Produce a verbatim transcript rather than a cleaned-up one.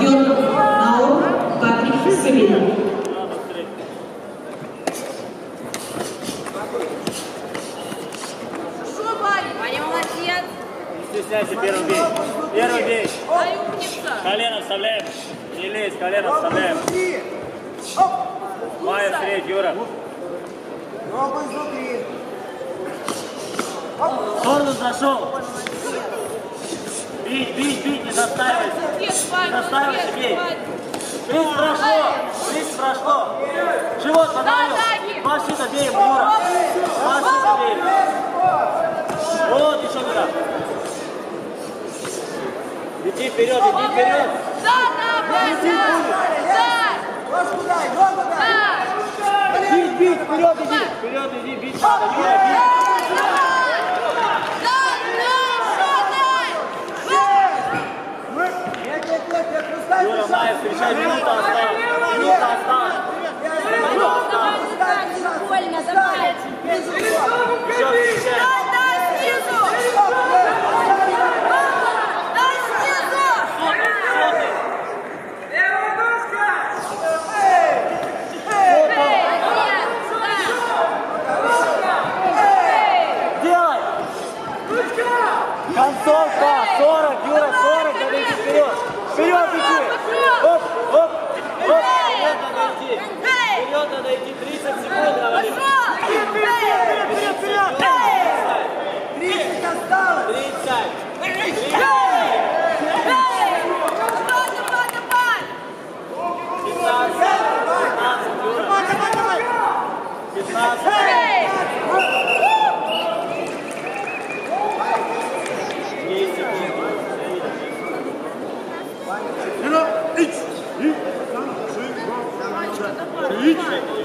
Петр Наур, Патрик Савинов. Ваня, молодец! Не стесняйся, первый бей. Первый бей. Ай, умница! Колено вставляем. Не лезь, колено вставляем. Майя встреч, Юра. Ногу изнутри. В сторону зашел. Бить, бить, бить, не застаивайся. Не застаивайся, бей. Близ прошло, близ прошло. Живот подавил. Машина бей ему, Юра. Машина бей. Вот, еще туда. Иди вперед, иди вперед. Да, да, Вася! Да! Ножку дай, ногу дай. Да! Бить, бить, вперед иди. Вперед иди, бить надо, Юра, бить. Юра, Майя, встречай, минута осталась. Минута осталась. Минута осталась. Больно, давай! Все, встречай. Дай, дай снизу! Дай снизу! Левая ножка. Делай! Концовка! сорок, Юра, сорок, надо идти вперед! Вперед иди! Оп, оп, оп! Вперед надо идти! Вперед надо идти! тридцать секунд, говорим! тридцать осталось. тридцать! тридцать! пятнадцать! пятнадцать, Юра! пятнадцать! Üç, üç, üç, üç, üç,